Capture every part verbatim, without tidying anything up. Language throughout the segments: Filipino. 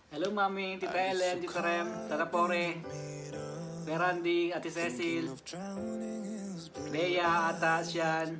Hello Mami, Tita Ellen, Tita Rem, Tata Pore, Randy, Ate Cecil, Leia, Ata, Sian,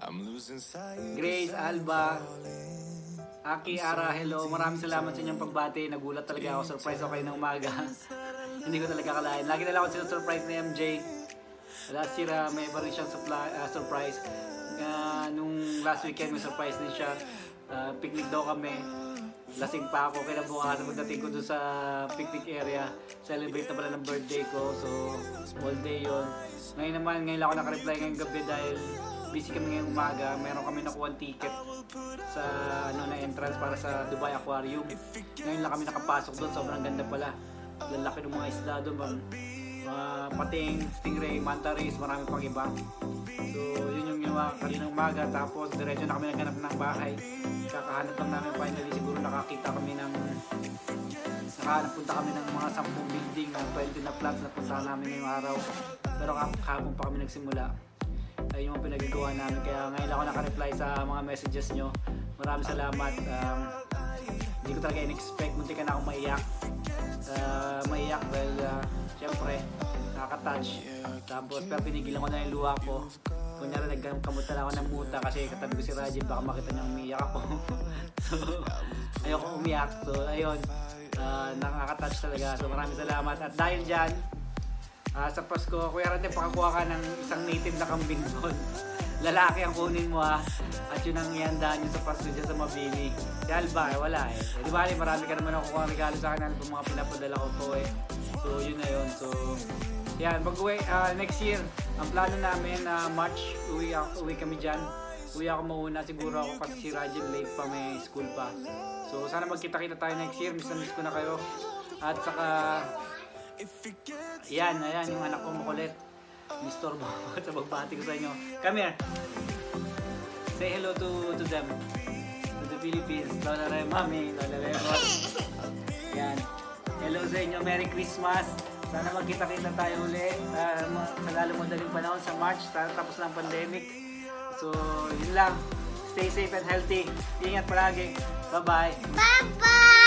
Grace, Alba, Aki, Ara, hello. Maraming salamat sa inyong pagbati. Nagulat talaga ako, surprise ako kayo ng umaga. Hindi ko talaga kalain. Lagi na lang ako sinusurprise ni M J. Last year, uh, may iba rin siyang supply, uh, surprise. Uh, nung last weekend, may surprise din siya. Uh, picnic daw kami. Lasing pa ako. Kaya bukas pagdating ko doon sa picnic area, celebrate na pala ng birthday ko. So, all day yun. Ngayon naman, ngayon lang ako nakareply ngayong gabi dahil busy kami ngayong umaga. Meron kami nakuha ticket sa ano na entrance para sa Dubai Aquarium. Ngayon lang kami nakapasok doon. Sobrang ganda pala. Lalaki ng mga isda doon. Uh, pating, stingray, manta rays, marami pang iba. So, yun yung ginawa kaninang umaga. Tapos, diretso na kami naghanap ng bahay. Kakahanap lang namin finally. Siguro nakakita kami ng nakahanap punta kami ng mga sampung building ng twenty na flats na punta namin ngayong araw. Pero kahapon pa kami nagsimula. Ayun yung pinagagawa namin. Kaya ngayon ako nakareply sa mga messages nyo. Maraming salamat. Um, hindi ko talaga in-expect. Munti ka na akong maiyak. Uh, maiyak dahil uh, syempre nakaka-touch. Tapos pero pinigilan ko na yung luha ko. Kunyari nagkamuta na ako ng muta kasi katabi ko si Rajin, baka makita niyang umiyak ako. So ayoko umiyak. So ayun, uh, nakaka-touch talaga. So maraming salamat. At dahil dyan, uh, sa Pasko, Kuya Rante, pakakuha ka ng isang native na kambing doon. Lalaki ang kunin mo ha. At yun ang ihandaan nyo sa Pasko dyan sa Mabini. Si Alba, eh, wala eh. Di ba, marami ka naman ako kung regalo sa akin. Ano mga pinapadala ko po eh. So yun na yun. So yan, pag-uwi, uh, next year, ang plano namin na uh, March, uwi, ako, uwi kami dyan. Uwi ako mauna, siguro ako kasi si Rajin late pa, may school pa. So sana magkita-kita tayo next year, miss na miss ko na kayo. At saka, yan, ayan, yung anak ko makulit. Mister Bo, at magbati ko sa inyo. Come here. Say hello to to them. To the Philippines. Lola Rem, Mami, Lola Rem. Yan. Hello sa inyo, Merry Christmas. Sana magkita-kita tayo ulit uh, sa lalong madaling panahon sa March, tapos ng pandemic. So, yun lang. Stay safe and healthy. Ingat palagi. Bye-bye. Bye-bye!